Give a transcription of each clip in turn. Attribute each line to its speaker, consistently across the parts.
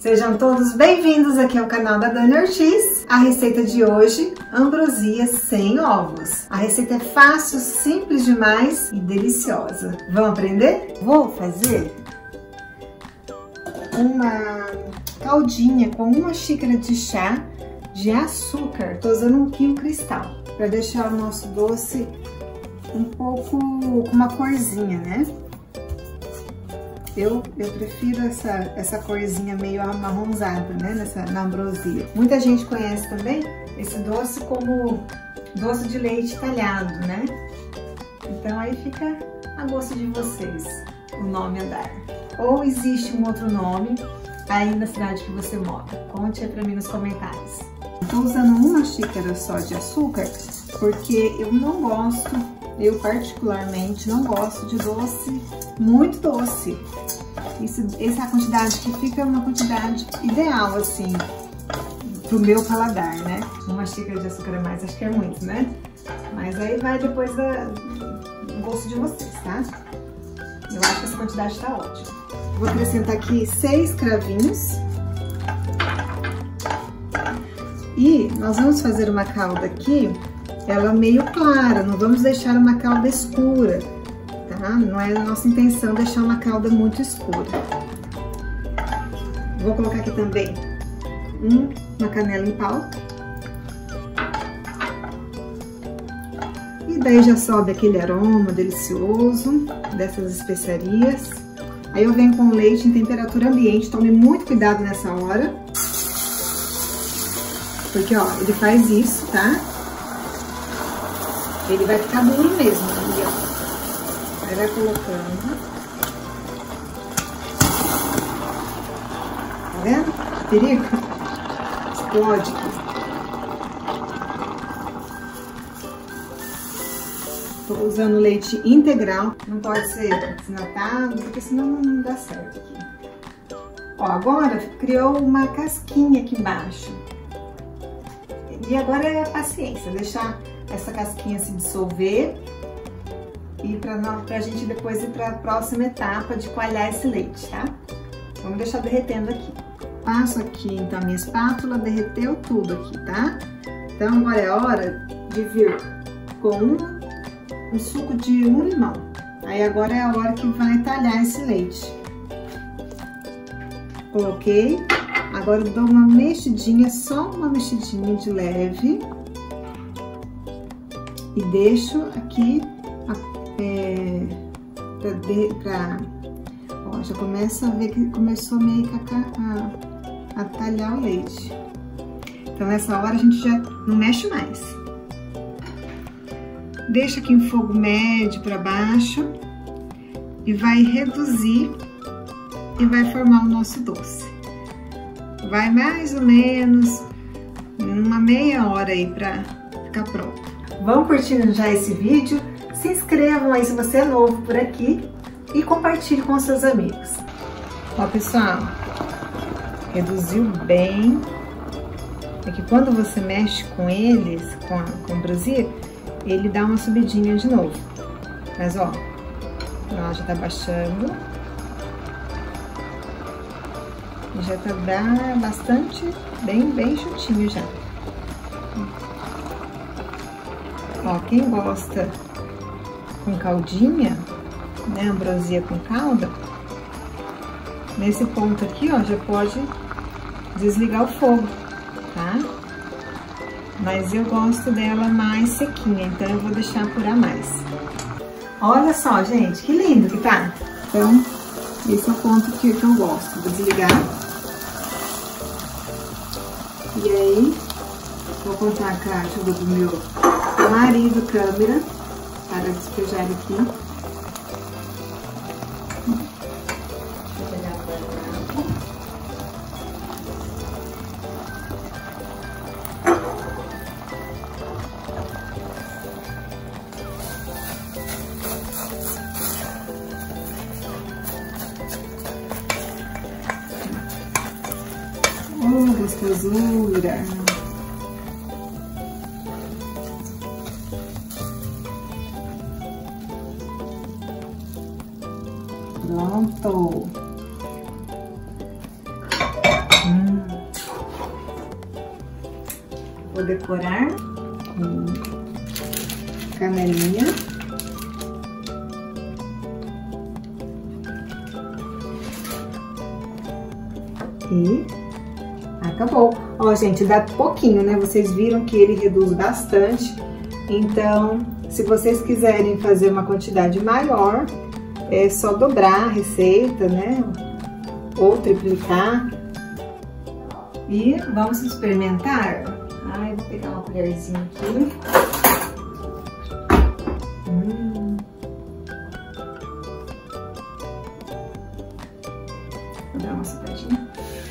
Speaker 1: Sejam todos bem-vindos aqui ao canal da Dani Ortiz. A receita de hoje, ambrosia sem ovos. A receita é fácil, simples demais e deliciosa. Vamos aprender? Vou fazer uma caldinha com 1 xícara de chá de açúcar. Tô usando um quilo cristal para deixar o nosso doce um pouco com uma corzinha, né? Eu prefiro essa corzinha meio amarronzada, né, na ambrosia. Muita gente conhece também esse doce como doce de leite talhado, né? Então aí fica a gosto de vocês o nome a dar. Ou existe um outro nome aí na cidade que você mora? Conte aí pra mim nos comentários. Estou usando 1 xícara só de açúcar porque eu particularmente não gosto de doce muito doce. Essa é a quantidade que fica uma quantidade ideal, assim, pro meu paladar, né? 1 xícara de açúcar a mais, acho que é muito, né? Mas aí vai depois do gosto de vocês, tá? Eu acho que essa quantidade tá ótima. Vou acrescentar aqui 6 cravinhos. E nós vamos fazer uma calda aqui, ela meio clara, não vamos deixar uma calda escura, tá? Não é a nossa intenção deixar uma calda muito escura. Vou colocar aqui também uma canela em pau. E daí já sobe aquele aroma delicioso dessas especiarias. Aí eu venho com o leite em temperatura ambiente, tome muito cuidado nessa hora. Porque, ó, ele faz isso, tá? Ele vai ficar duro mesmo, ali, ó. Aí vai colocando. Tá vendo? Perigo? Explode aqui. Tô usando leite integral. Não pode ser desnatado, porque senão não dá certo aqui. Ó, agora criou uma casquinha aqui embaixo. E agora é a paciência, deixar essa casquinha se dissolver e pra gente depois ir pra próxima etapa de coalhar esse leite, tá? Vamos deixar derretendo aqui. Passo aqui, então, a minha espátula, derreteu tudo aqui, tá? Então, agora é hora de vir com um suco de 1 limão. Aí, agora é a hora que vai talhar esse leite. Coloquei. Agora eu dou uma mexidinha, só uma mexidinha de leve. E deixo aqui ó, já começa a ver que começou meio que a talhar o leite. Então nessa hora a gente já não mexe mais. Deixa aqui em fogo médio para baixo e vai reduzir e vai formar o nosso doce. Vai mais ou menos uma meia hora aí pra ficar pronto. Vão curtindo já esse vídeo, se inscrevam aí se você é novo por aqui e compartilhe com seus amigos. Ó, pessoal, reduziu bem. É que quando você mexe com eles, com a ambrosia, ele dá uma subidinha de novo. Mas ó, já tá baixando. Já tá bastante, bem chutinho já. Ó, quem gosta com caldinha, né, ambrosia com calda, nesse ponto aqui, ó, já pode desligar o fogo, tá? Mas eu gosto dela mais sequinha, então eu vou deixar apurar mais. Olha só, gente, que lindo que tá. Então, esse é o ponto que eu gosto. Vou desligar. E aí, vou contar com a ajuda do meu marido câmera para despejar aqui. Deixa eu pegar a garrafa. Oh, gostosura! Pronto! vou decorar com canelinha. E acabou. Ó, gente, dá pouquinho, né? Vocês viram que ele reduz bastante. Então, se vocês quiserem fazer uma quantidade maior, é só dobrar a receita, né? Ou triplicar. E vamos experimentar. Ai, vou pegar uma colherzinha aqui. Vou dar uma sopradinha.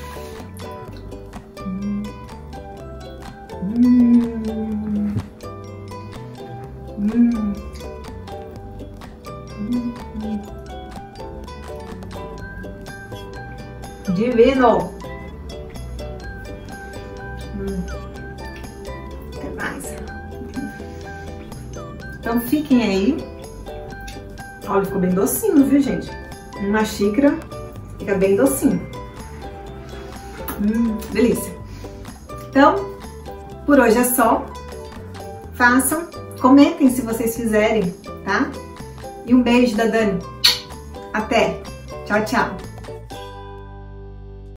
Speaker 1: Divino! Até mais. Então fiquem aí. Olha, ficou bem docinho, viu, gente? Uma xícara fica bem docinho. Delícia. Então, por hoje é só. Façam, comentem se vocês fizerem, tá? E um beijo da Dani. Até. Tchau, tchau.